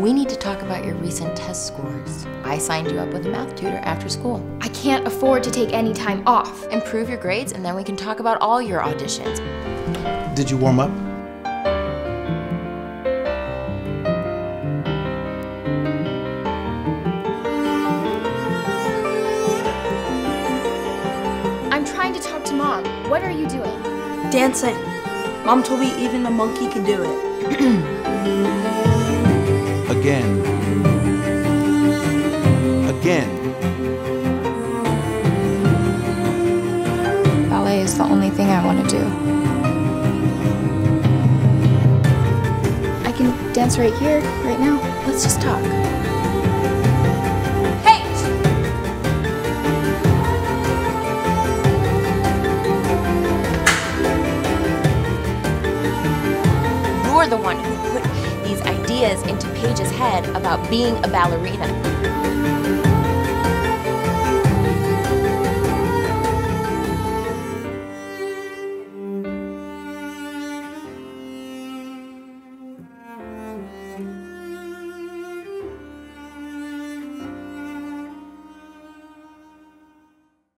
We need to talk about your recent test scores. I signed you up with a math tutor after school. I can't afford to take any time off. Improve your grades and then we can talk about all your auditions. Did you warm up? I'm trying to talk to Mom. What are you doing? Dancing. Mom told me even a monkey can do it. Again. Again. Ballet is the only thing I want to do. I can dance right here, right now. Let's just talk. Paige! You're the one who put these ideas into Paige's head about being a ballerina.